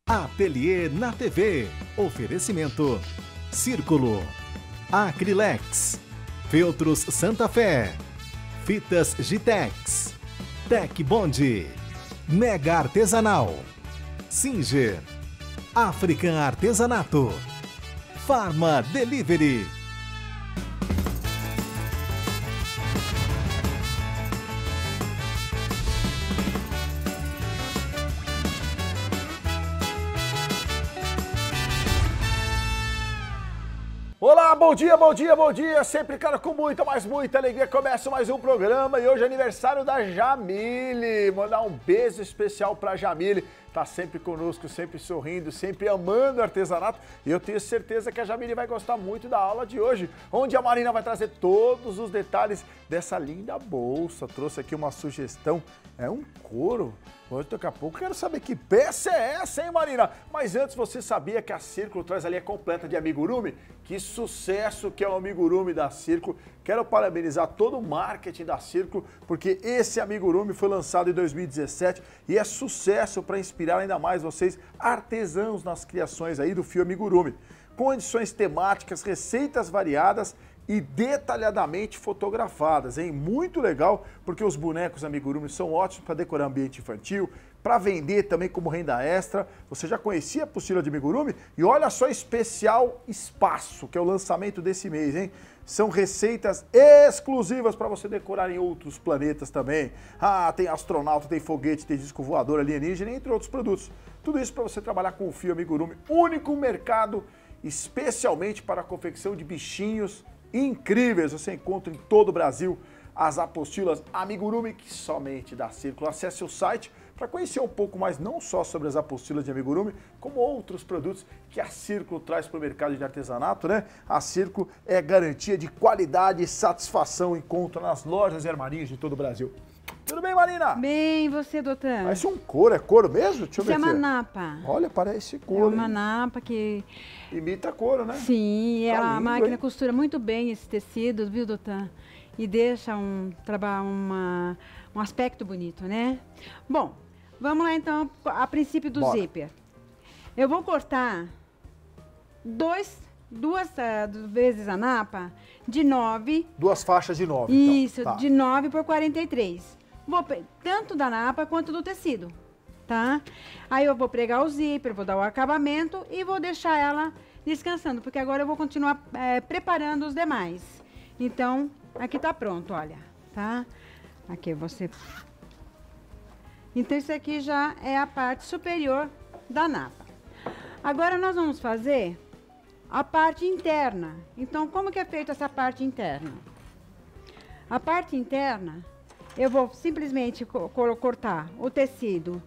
Ateliê na TV. Oferecimento Círculo, Acrilex, Feltros Santa Fé, Fitas Gitex, Tec Bond, Mega Artesanal, Singer, African Artesanato, Farma Delivery. Olá, bom dia, bom dia, bom dia. Sempre, cara, com muita, mas muita alegria. Começa mais um programa e hoje é aniversário da Jamile. Mandar um beijo especial pra Jamile. Tá sempre conosco, sempre sorrindo, sempre amando artesanato. E eu tenho certeza que a Jamile vai gostar muito da aula de hoje, onde a Marina vai trazer todos os detalhes dessa linda bolsa. Trouxe aqui uma sugestão, é um couro. Hoje, daqui a pouco, quero saber que peça é essa, hein, Marina? Mas antes, você sabia que a Círculo traz a linha completa de amigurumi? Que sucesso que é o amigurumi da Círculo. Quero parabenizar todo o marketing da Círculo, porque esse amigurumi foi lançado em 2017 e é sucesso para inspirar ainda mais vocês, artesãos, nas criações aí do fio amigurumi. Com edições temáticas, receitas variadas e detalhadamente fotografadas, hein? Muito legal, porque os bonecos amigurumi são ótimos para decorar ambiente infantil, para vender também como renda extra. Você já conhecia a apostila de amigurumi? E olha só, especial espaço, que é o lançamento desse mês, hein? São receitas exclusivas para você decorar em outros planetas também. Ah, tem astronauta, tem foguete, tem disco voador alienígena, entre outros produtos. Tudo isso para você trabalhar com o fio amigurumi, único mercado, especialmente para a confecção de bichinhos incríveis. Você encontra em todo o Brasil as apostilas amigurumi, que somente da Círculo. Acesse o site para conhecer um pouco mais, não só sobre as apostilas de amigurumi, como outros produtos que a Círculo traz para o mercado de artesanato, né? A Círculo é garantia de qualidade e satisfação, encontra nas lojas e armarinhos de todo o Brasil. Tudo bem, Marina? Bem, você, doutor? Parece um couro, é couro mesmo? Deixa eu ver aqui. Isso é aqui. uma napa. Olha, parece couro. É uma napa que... imita couro, né? Sim, Tá a lindo, máquina hein? costura muito bem esse tecido, viu, doutor? E deixa um aspecto bonito, né? Bom, vamos lá então, a princípio do Bora. zíper. Eu vou cortar duas vezes a napa de 9. Duas faixas de 9, Isso, então. Tá. de 9 por 43. Tanto da napa quanto do tecido, tá? Aí eu vou pregar o zíper, vou dar o acabamento e vou deixar ela descansando, porque agora eu vou continuar preparando os demais. Então, aqui tá pronto, olha, tá? Aqui você... Então, isso aqui já é a parte superior da napa. Agora, nós vamos fazer a parte interna. Então, como que é feita essa parte interna? A parte interna, eu vou simplesmente cortar o tecido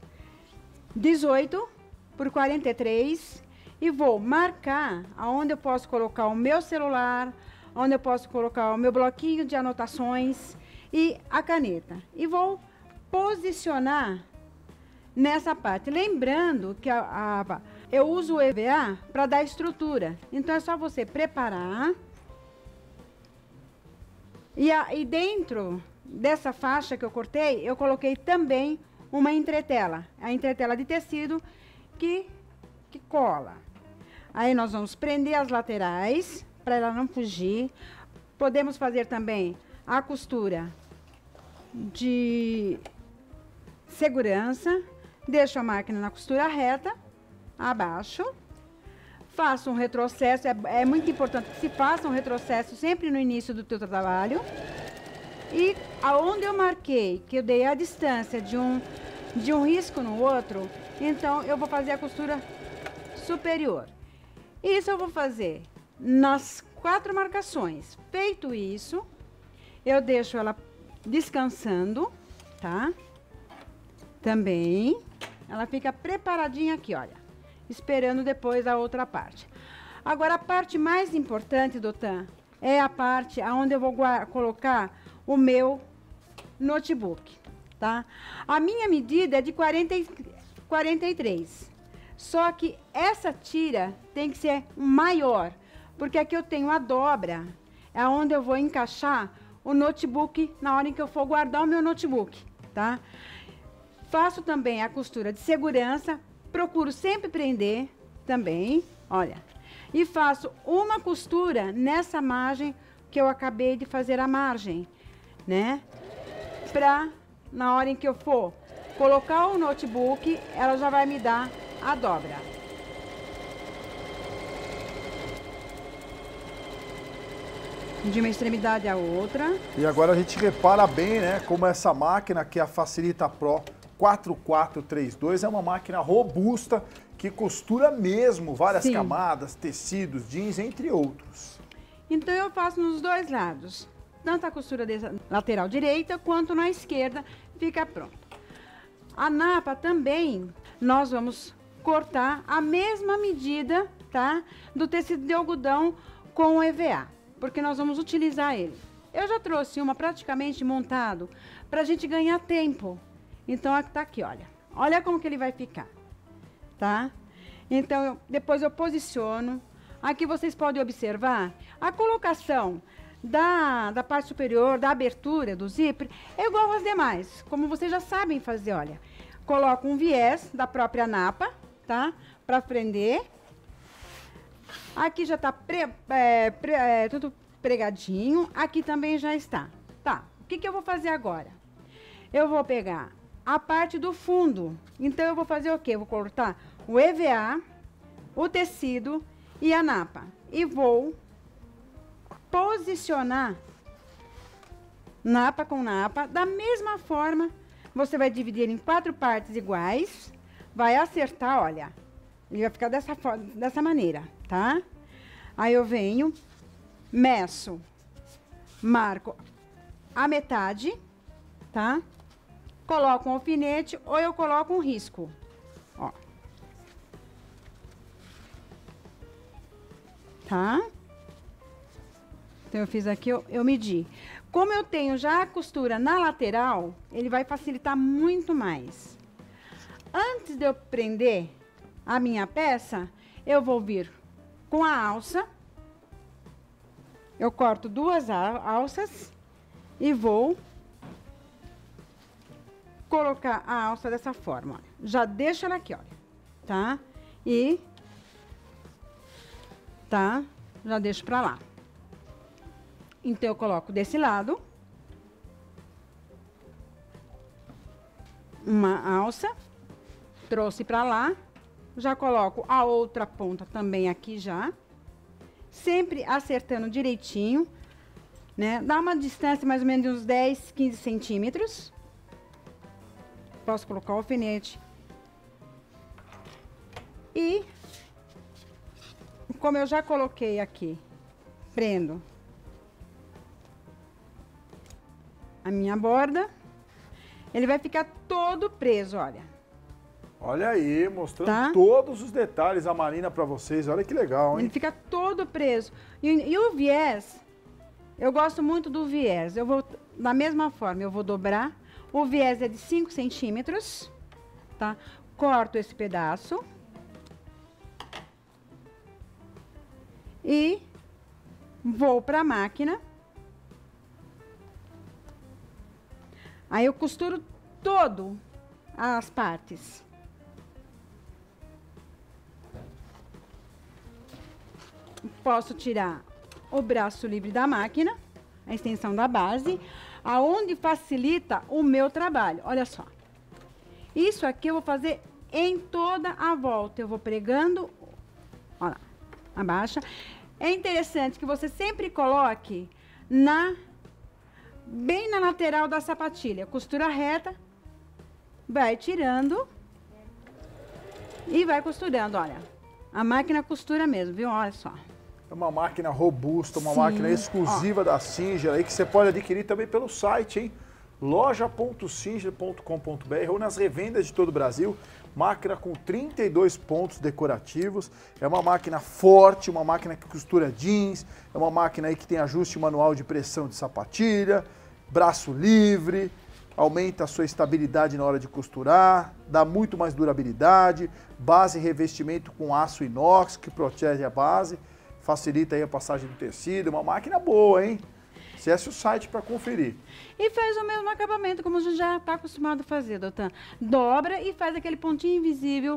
18 por 43 e vou marcar aonde eu posso colocar o meu celular, onde eu posso colocar o meu bloquinho de anotações e a caneta. E vou posicionar nessa parte. Lembrando que eu uso o EVA para dar estrutura. Então, é só você preparar. E dentro dessa faixa que eu cortei, eu coloquei também uma entretela. A entretela de tecido que cola. Aí, nós vamos prender as laterais para ela não fugir. Podemos fazer também a costura de segurança. Deixo a máquina na costura reta, abaixo. Faço um retrocesso, é muito importante que se faça um retrocesso sempre no início do teu trabalho. E aonde eu marquei, que eu dei a distância de um risco no outro, então eu vou fazer a costura superior. Isso eu vou fazer nas 4 marcações. Feito isso, eu deixo ela descansando, tá? Também, ela fica preparadinha aqui, olha, esperando depois a outra parte. Agora, a parte mais importante, doutor, é a parte onde eu vou colocar o meu notebook, tá? A minha medida é de 43. Só que essa tira tem que ser maior, porque aqui eu tenho a dobra, é onde eu vou encaixar o notebook na hora em que eu for guardar o meu notebook, tá? Faço também a costura de segurança procuro sempre prender também, olha. E faço uma costura nessa margem que eu acabei de fazer a margem, né? Pra, na hora em que eu for colocar o notebook, ela já vai me dar a dobra. De uma extremidade à outra. E agora a gente repara bem, né, como essa máquina, que é a Facilita Pro 4432, é uma máquina robusta, que costura mesmo várias Sim. camadas, tecidos, jeans, entre outros. Então eu faço nos dois lados, tanto a costura dessa lateral direita quanto na esquerda, fica pronto. A napa também, nós vamos cortar a mesma medida, tá? Do tecido de algodão com o EVA, porque nós vamos utilizar ele. Eu já trouxe uma praticamente montado pra gente ganhar tempo. Então, tá aqui, olha. Olha como que ele vai ficar, tá? Então, depois eu posiciono. Aqui vocês podem observar a colocação da parte superior, da abertura do zíper, é igual às demais, como vocês já sabem fazer, olha. Coloco um viés da própria napa, tá? Pra prender. Aqui já tá tudo pregadinho, aqui também já está. Tá, o que que eu vou fazer agora? Eu vou pegar a parte do fundo, então eu vou fazer o quê? Eu vou cortar o EVA, o tecido e a napa. E vou posicionar napa com napa, da mesma forma, você vai dividir em 4 partes iguais, vai acertar, olha, ele vai ficar dessa maneira, tá? Aí eu venho, meço, marco a metade, tá? Coloco um alfinete ou eu coloco um risco, ó. Tá? Então, eu fiz aqui, eu medi. Como eu tenho já a costura na lateral, ele vai facilitar muito mais. Antes de eu prender a minha peça, eu vou vir com a alça. Eu corto 2 alças e vou colocar a alça dessa forma, olha. Já deixo ela aqui, olha, tá? E, tá? Já deixo pra lá. Então, eu coloco desse lado uma alça, trouxe pra lá, já coloco a outra ponta também aqui já, sempre acertando direitinho, né? Dá uma distância mais ou menos de uns 10, 15 centímetros. Posso colocar o alfinete. E, como eu já coloquei aqui, prendo a minha borda, ele vai ficar todo preso, olha. Olha aí, mostrando Tá? todos os detalhes a Marina pra vocês. Olha que legal, hein? Ele fica todo preso. E o viés, eu gosto muito do viés. Eu vou, da mesma forma, eu vou dobrar. O viés é de 5 centímetros, tá? Corto esse pedaço. E vou para a máquina. Aí eu costuro todo as partes. Posso tirar o braço livre da máquina, a extensão da base, aonde facilita o meu trabalho. Olha só. Isso aqui eu vou fazer em toda a volta. Eu vou pregando, olha lá, abaixa. É interessante que você sempre coloque bem na lateral da sapatilha. Costura reta, vai tirando e vai costurando, olha. A máquina costura mesmo, viu? Olha só. É uma máquina robusta, uma Sim, máquina exclusiva da Singer aí, que você pode adquirir também pelo site, hein? loja.singer.com.br ou nas revendas de todo o Brasil. Máquina com 32 pontos decorativos. É uma máquina forte, uma máquina que costura jeans. É uma máquina aí que tem ajuste manual de pressão de sapatilha, braço livre, aumenta a sua estabilidade na hora de costurar, dá muito mais durabilidade, base e revestimento com aço inox que protege a base, facilita aí a passagem do tecido, uma máquina boa, hein? Acesse o site para conferir. E faz o mesmo acabamento, como a gente já está acostumado a fazer, doutor. Dobra e faz aquele pontinho invisível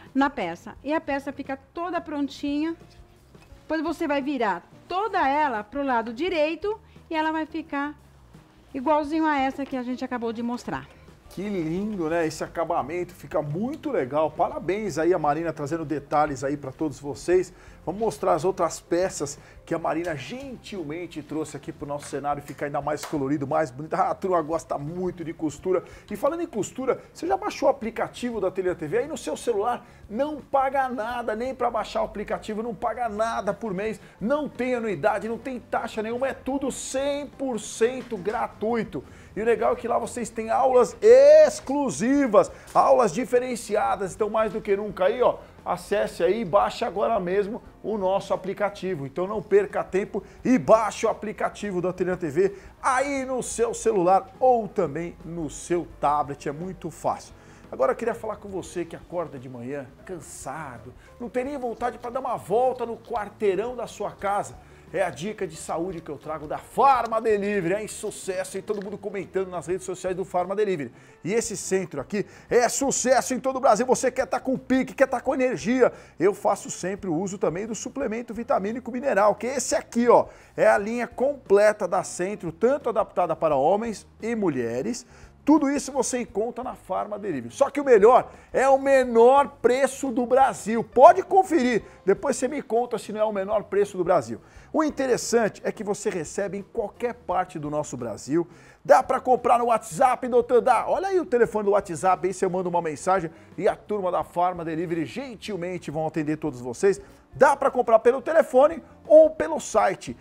na peça. E a peça fica toda prontinha. Depois você vai virar toda ela pro lado direito e ela vai ficar igualzinho a essa que a gente acabou de mostrar. Que lindo, né? Esse acabamento fica muito legal. Parabéns aí a Marina trazendo detalhes aí para todos vocês. Vamos mostrar as outras peças que a Marina gentilmente trouxe aqui para o nosso cenário ficar ainda mais colorido, mais bonito. A turma gosta muito de costura. E falando em costura, você já baixou o aplicativo da Ateliê TV? Aí no seu celular não paga nada, nem para baixar o aplicativo, não paga nada por mês, não tem anuidade, não tem taxa nenhuma, é tudo 100% gratuito. E o legal é que lá vocês têm aulas exclusivas, aulas diferenciadas, então mais do que nunca aí, ó, acesse aí e baixe agora mesmo o nosso aplicativo. Então não perca tempo e baixe o aplicativo da Ateliê TV aí no seu celular ou também no seu tablet, é muito fácil. Agora eu queria falar com você que acorda de manhã cansado, não tem nem vontade para dar uma volta no quarteirão da sua casa. É a dica de saúde que eu trago da Pharma Delivery, é sucesso e todo mundo comentando nas redes sociais do Pharma Delivery. E esse centro aqui é sucesso em todo o Brasil. Você quer estar com pique, quer estar com energia. Eu faço sempre o uso também do suplemento vitamínico mineral, que esse aqui, ó, é a linha completa da Centro, tanto adaptada para homens e mulheres. Tudo isso você encontra na Pharma Delivery. Só que o melhor é o menor preço do Brasil. Pode conferir, depois você me conta se não é o menor preço do Brasil. O interessante é que você recebe em qualquer parte do nosso Brasil. Dá para comprar no WhatsApp, doutor? Dá. Olha aí o telefone do WhatsApp, aí você manda uma mensagem e a turma da Pharma Delivery gentilmente vão atender todos vocês. Dá para comprar pelo telefone ou pelo site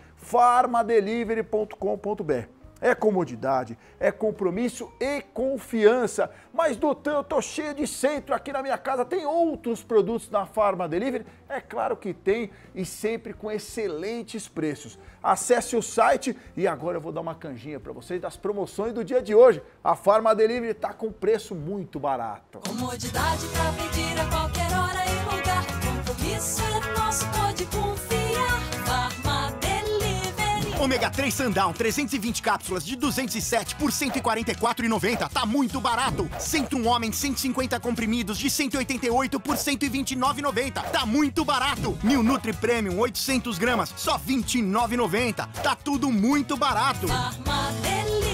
pharmadelivery.com.br. É comodidade, é compromisso e confiança. Mas, doutor, eu tô cheio de centro aqui na minha casa. Tem outros produtos na Pharma Delivery? É claro que tem e sempre com excelentes preços. Acesse o site e agora eu vou dar uma canjinha para vocês das promoções do dia de hoje. A Pharma Delivery tá com preço muito barato. Comodidade para pedir a qualquer hora e lugar. Compromisso é nosso, pode confiar. Pharma Delivery. Ômega 3 Sundown, 320 cápsulas de 207 por R$ 144,90. Tá muito barato. Centrum Homem, 150 comprimidos de 188 por R$ 129,90. Tá muito barato. New Nutri Premium, 800 gramas, só R$ 29,90. Tá tudo muito barato. Pharma Delivery.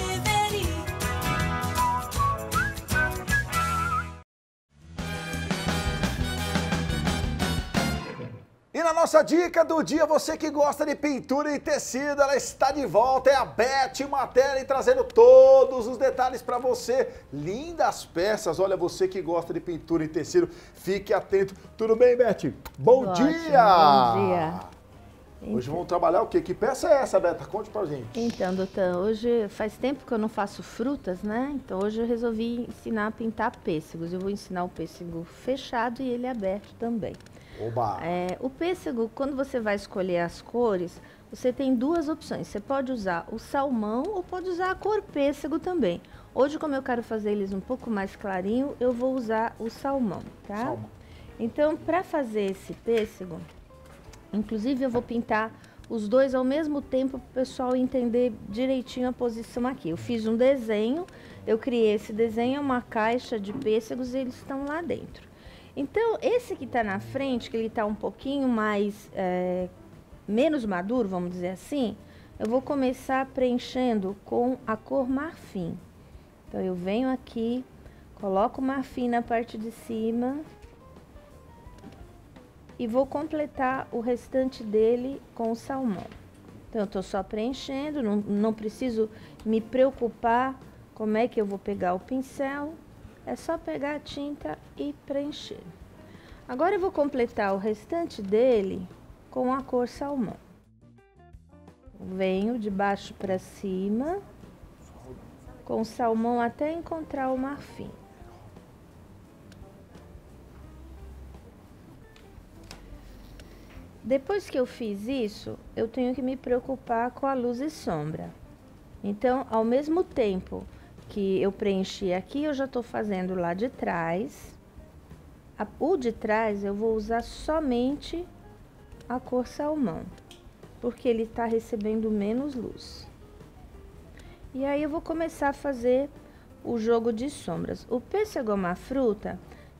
E na nossa dica do dia, você que gosta de pintura e tecido, ela está de volta, é a Beth Martelli trazendo todos os detalhes para você. Lindas peças, olha, você que gosta de pintura e tecido, fique atento. Tudo bem, Beth? Bom dia! Bom dia. Hoje vamos trabalhar o quê? Que peça é essa, Beta? Conte pra gente. Então, doutor, hoje faz tempo que eu não faço frutas, né? Então hoje eu resolvi ensinar a pintar pêssegos. Eu vou ensinar o pêssego fechado e ele aberto também. Oba! O pêssego, quando você vai escolher as cores, você tem duas opções. Você pode usar o salmão ou pode usar a cor pêssego também. Hoje, como eu quero fazer eles um pouco mais clarinho, eu vou usar o salmão, tá? Salmão. Então, para fazer esse pêssego, inclusive eu vou pintar os dois ao mesmo tempo para o pessoal entender direitinho a posição aqui. Eu fiz um desenho, eu criei esse desenho, é uma caixa de pêssegos e eles estão lá dentro. Então, esse que está na frente, que ele está um pouquinho mais, menos maduro, vamos dizer assim, eu vou começar preenchendo com a cor marfim. Então, eu venho aqui, coloco o marfim na parte de cima e vou completar o restante dele com o salmão. Então, eu estou só preenchendo, não preciso me preocupar como é que eu vou pegar o pincel. É só pegar a tinta e preencher. Agora eu vou completar o restante dele com a cor salmão. Venho de baixo para cima, com o salmão até encontrar o marfim. Depois que eu fiz isso, eu tenho que me preocupar com a luz e sombra. Então, ao mesmo tempo que eu preenchi aqui, eu já estou fazendo lá de trás. O de trás eu vou usar somente a cor salmão, porque ele está recebendo menos luz. E aí eu vou começar a fazer o jogo de sombras. O pêssego é uma fruta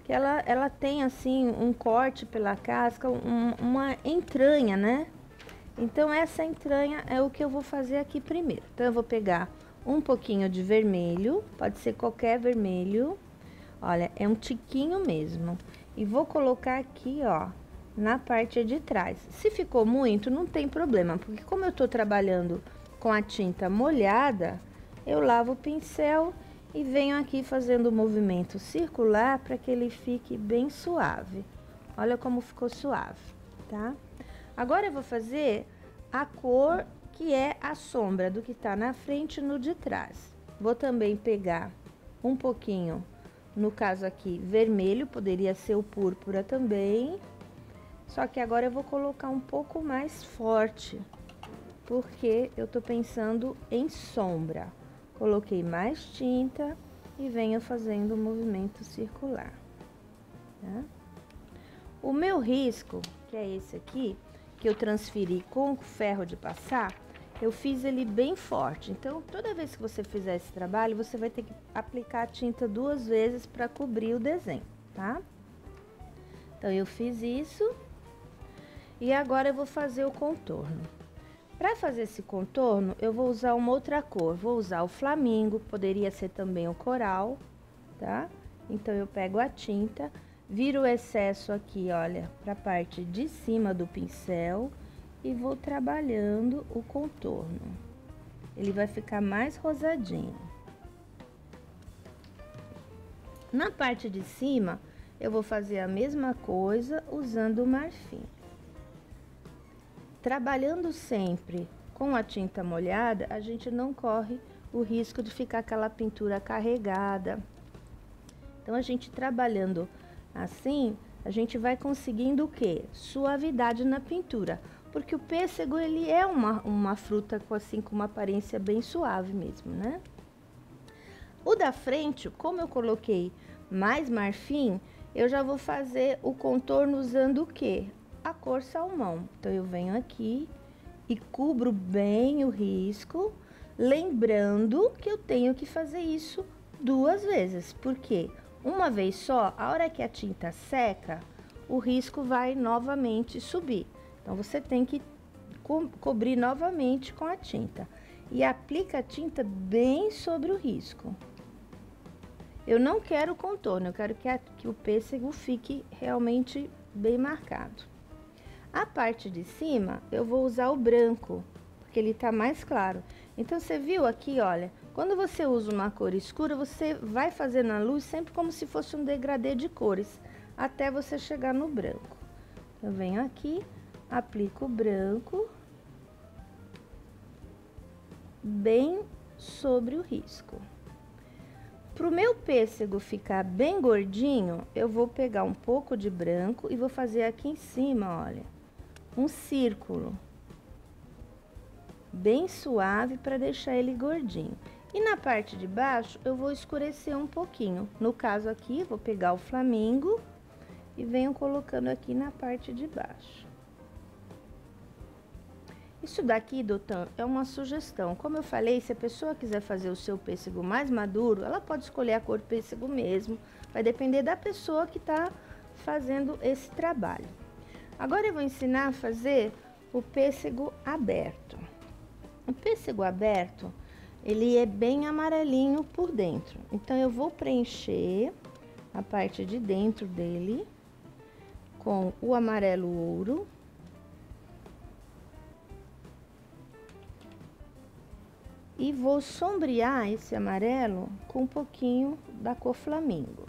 que ela tem assim um corte pela casca, uma entranha, né? Então essa entranha é o que eu vou fazer aqui primeiro. Então eu vou pegar um pouquinho de vermelho, pode ser qualquer vermelho. Olha, é um tiquinho mesmo. E vou colocar aqui, ó, na parte de trás. Se ficou muito, não tem problema, porque como eu tô trabalhando com a tinta molhada, eu lavo o pincel e venho aqui fazendo o movimento circular para que ele fique bem suave. Olha como ficou suave, tá? Agora eu vou fazer a cor que é a sombra do que tá na frente e no de trás. Vou também pegar um pouquinho, no caso aqui, vermelho, poderia ser o púrpura também. Só que agora eu vou colocar um pouco mais forte, porque eu tô pensando em sombra. Coloquei mais tinta e venho fazendo o movimento circular, tá? O meu risco, que é esse aqui, que eu transferi com ferro de passar, eu fiz ele bem forte. Então, toda vez que você fizer esse trabalho, você vai ter que aplicar a tinta 2 vezes para cobrir o desenho, tá? Então, eu fiz isso e agora eu vou fazer o contorno. Para fazer esse contorno, eu vou usar uma outra cor. Vou usar o flamingo, poderia ser também o coral, tá? Então, eu pego a tinta, viro o excesso aqui, olha, para a parte de cima do pincel e vou trabalhando o contorno. Ele vai ficar mais rosadinho. Na parte de cima, eu vou fazer a mesma coisa usando o marfim. Trabalhando sempre com a tinta molhada, a gente não corre o risco de ficar aquela pintura carregada. Então, a gente trabalhando assim, a gente vai conseguindo o quê? Suavidade na pintura. Porque o pêssego, ele é uma fruta assim, com uma aparência bem suave mesmo, né? O da frente, como eu coloquei mais marfim, eu já vou fazer o contorno usando o quê? A cor salmão. Então, eu venho aqui e cubro bem o risco, lembrando que eu tenho que fazer isso 2 vezes. Por quê? Uma vez só, a hora que a tinta seca, o risco vai novamente subir. Então, você tem que cobrir novamente com a tinta. E aplica a tinta bem sobre o risco. Eu não quero contorno, eu quero que o pêssego fique realmente bem marcado. A parte de cima, eu vou usar o branco, porque ele tá mais claro. Então, você viu aqui, olha, quando você usa uma cor escura, você vai fazer na luz sempre como se fosse um degradê de cores, até você chegar no branco. Eu venho aqui, aplico o branco bem sobre o risco. Para o meu pêssego ficar bem gordinho, eu vou pegar um pouco de branco e vou fazer aqui em cima, olha, um círculo bem suave para deixar ele gordinho. E na parte de baixo eu vou escurecer um pouquinho. No caso aqui, vou pegar o flamingo e venho colocando aqui na parte de baixo. Isso daqui, doutor, é uma sugestão. Como eu falei, se a pessoa quiser fazer o seu pêssego mais maduro, ela pode escolher a cor pêssego mesmo. Vai depender da pessoa que está fazendo esse trabalho. Agora eu vou ensinar a fazer o pêssego aberto. O pêssego aberto, ele é bem amarelinho por dentro. Então, eu vou preencher a parte de dentro dele com o amarelo ouro. E vou sombrear esse amarelo com um pouquinho da cor flamingo.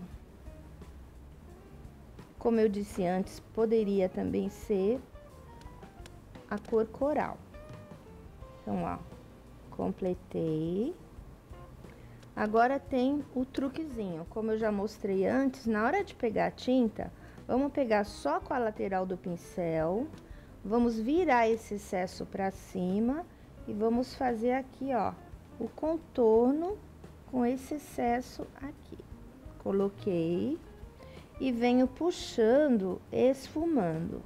Como eu disse antes, poderia também ser a cor coral. Então, ó, completei. Agora tem o truquezinho. Como eu já mostrei antes, na hora de pegar a tinta, vamos pegar só com a lateral do pincel, vamos virar esse excesso para cima e vamos fazer aqui, ó, o contorno com esse excesso aqui. Coloquei e venho puxando, esfumando.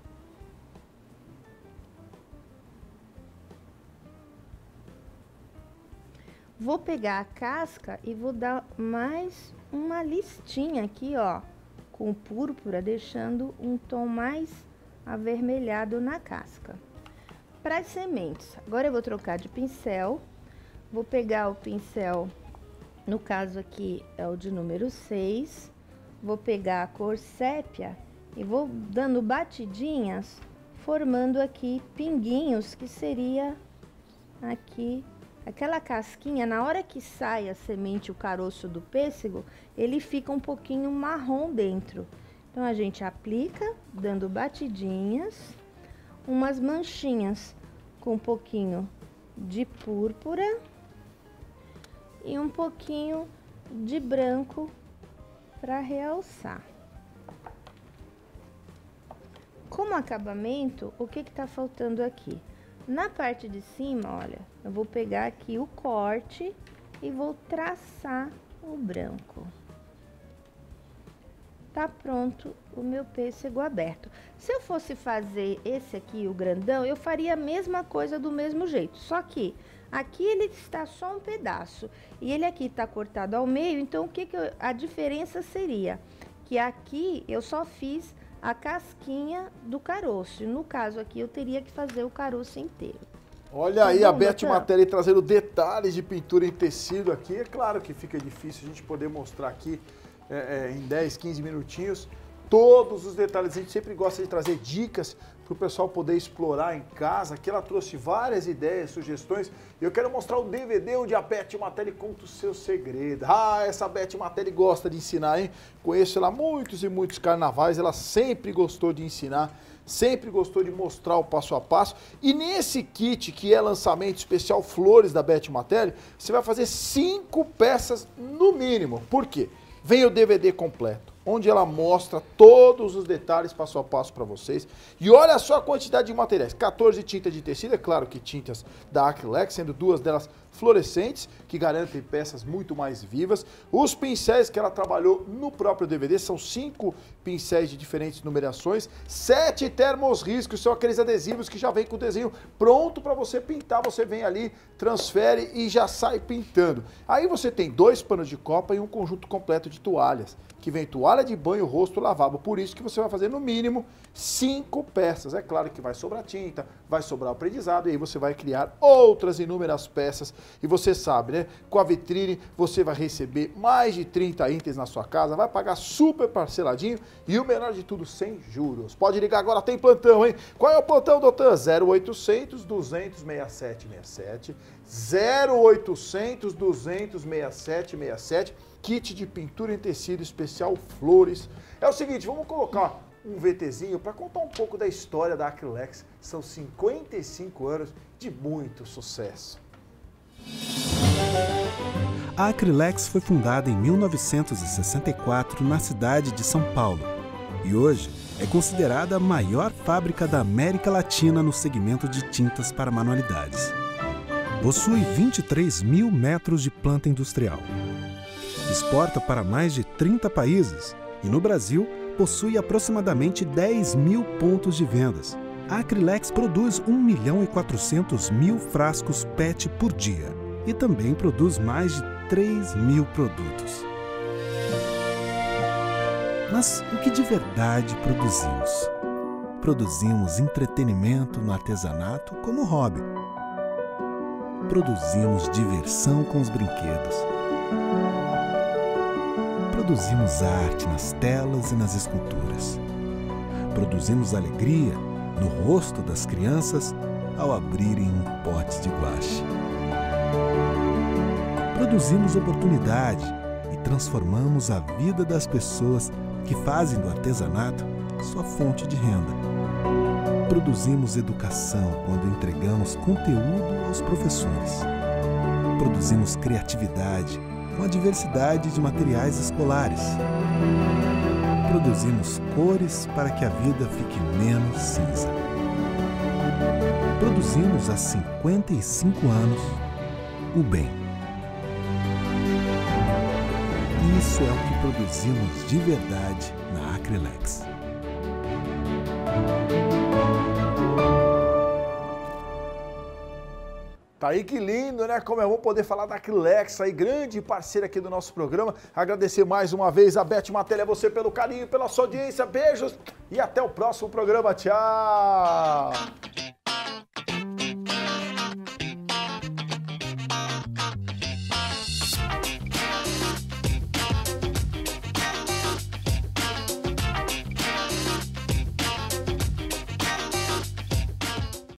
Vou pegar a casca e vou dar mais uma listinha aqui, ó, com púrpura, deixando um tom mais avermelhado na casca. Para as sementes, agora eu vou trocar de pincel. Vou pegar o pincel, no caso aqui é o de número 6. Vou pegar a cor sépia e vou dando batidinhas, formando aqui pinguinhos, que seria aqui aquela casquinha. Na hora que sai a semente, o caroço do pêssego, ele fica um pouquinho marrom dentro. Então a gente aplica dando batidinhas, umas manchinhas com um pouquinho de púrpura e um pouquinho de branco para realçar. Como acabamento, o que está faltando aqui? Na parte de cima, olha, eu vou pegar aqui o corte e vou traçar o branco. Tá pronto o meu pêssego aberto. Se eu fosse fazer esse aqui, o grandão, eu faria a mesma coisa do mesmo jeito. Só que aqui ele está só um pedaço e ele aqui está cortado ao meio. Então, a diferença seria que aqui eu só fiz a casquinha do caroço. No caso aqui, eu teria que fazer o caroço inteiro. Olha aí a Beth Matelli trazendo detalhes de pintura em tecido aqui. É claro que fica difícil a gente poder mostrar aqui em 10, 15 minutinhos todos os detalhes. A gente sempre gosta de trazer dicas para o pessoal poder explorar em casa. Aqui ela trouxe várias ideias, sugestões. Eu quero mostrar o DVD onde a Beth Matelli conta os seus segredos. Ah, essa Beth Matelli gosta de ensinar, hein? Conheço ela há muitos e muitos carnavais. Ela sempre gostou de ensinar, sempre gostou de mostrar o passo a passo. E nesse kit, que é lançamento especial Flores da Beth Matelli, você vai fazer 5 peças no mínimo. Por quê? Vem o DVD completo, onde ela mostra todos os detalhes passo a passo para vocês. E olha só a quantidade de materiais. 14 tintas de tecido, é claro que tintas da Acrylex, sendo 2 delas fluorescentes, que garantem peças muito mais vivas. Os pincéis que ela trabalhou no próprio DVD, são 5 pincéis de diferentes numerações. 7 termosriscos, são aqueles adesivos que já vem com o desenho pronto para você pintar. Você vem ali, transfere e já sai pintando. Aí você tem 2 panos de copa e um conjunto completo de toalhas, que vem toalha de banho, rosto, lavabo. Por isso que você vai fazer no mínimo 5 peças. É claro que vai sobrar tinta, vai sobrar o aprendizado, e aí você vai criar outras inúmeras peças. E você sabe, né? Com a vitrine você vai receber mais de 30 itens na sua casa, vai pagar super parceladinho e o melhor de tudo, sem juros. Pode ligar agora, tem plantão, hein? Qual é o plantão, doutor? 0800 200 6767, 0800 200 6767. Kit de pintura em tecido especial Flores. É o seguinte, vamos colocar um VTzinho para contar um pouco da história da Acrylex. São 55 anos de muito sucesso. A Acrylex foi fundada em 1964 na cidade de São Paulo e hoje é considerada a maior fábrica da América Latina no segmento de tintas para manualidades. Possui 23 mil metros de planta industrial. Exporta para mais de 30 países e no Brasil possui aproximadamente 10 mil pontos de vendas. A Acrylex produz 1.400.000 frascos PET por dia e também produz mais de 3 mil produtos. Mas o que de verdade produzimos? Produzimos entretenimento no artesanato como hobby. Produzimos diversão com os brinquedos. Produzimos arte nas telas e nas esculturas. Produzimos alegria no rosto das crianças ao abrirem um pote de guache. Produzimos oportunidade e transformamos a vida das pessoas que fazem do artesanato sua fonte de renda. Produzimos educação quando entregamos conteúdo aos professores. Produzimos criatividade com a diversidade de materiais escolares. Produzimos cores para que a vida fique menos cinza. Produzimos há 55 anos o bem. Isso é o que produzimos de verdade na Acrylex. Tá aí que lindo, né? Como é bom poder falar da Acrylex, aí, grande parceira aqui do nosso programa. Agradecer mais uma vez a Beth Matelli, você pelo carinho, pela sua audiência. Beijos e até o próximo programa. Tchau!